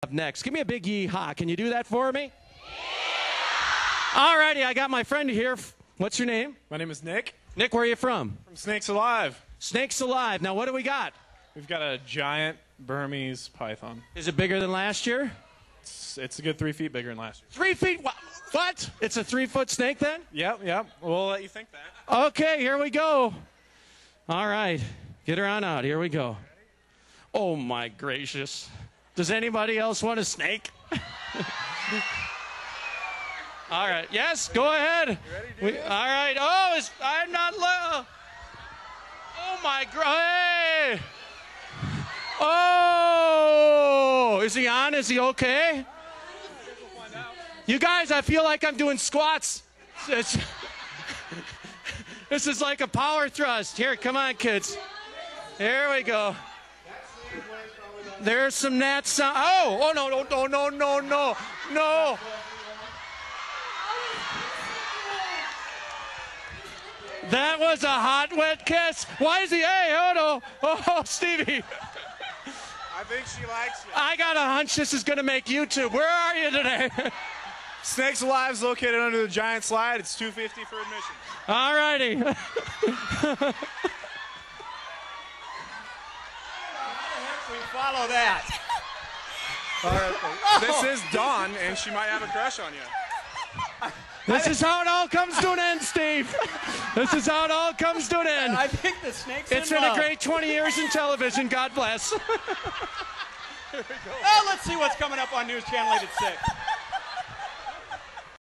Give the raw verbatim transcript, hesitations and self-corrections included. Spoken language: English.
Up next. Give me a big yee-haw. Can you do that for me? Yeah! All righty, I got my friend here. What's your name? My name is Nick. Nick, where are you from? From Snakes Alive. Snakes Alive. Now, what do we got? We've got a giant Burmese python. Is it bigger than last year? It's, it's a good three feet bigger than last year. Three feet? What? What? It's a three-foot snake then? Yep, yep. We'll let you think that. Okay, here we go. All right. Get her on out. Here we go. Oh, my gracious. Does anybody else want a snake? All right. Yes, go ahead. You ready, we, all right. Oh, it's, I'm not. Lo- oh, my God. Hey. Oh, is he on? Is he okay? You guys, I feel like I'm doing squats. It's, this is like a power thrust. Here, come on, kids. Here we go. There's some gnat sound. Oh, oh no, no, no, no, no, no, no. That was a hot, wet kiss. Why is he? Hey, oh no. Oh, Stevie. I think she likes you. I got a hunch this is going to make YouTube. Where are you today? Snakes Alive is located under the giant slide. It's two hundred fifty dollars for admission. All righty. We follow that. All right. This is Dawn, and she might have a crush on you. This is how it all comes to an end, Steve. This is how it all comes to an end. I think the snake's It's in been a love. great twenty years in television. God bless. Oh, let's see what's coming up on News Channel eight at six.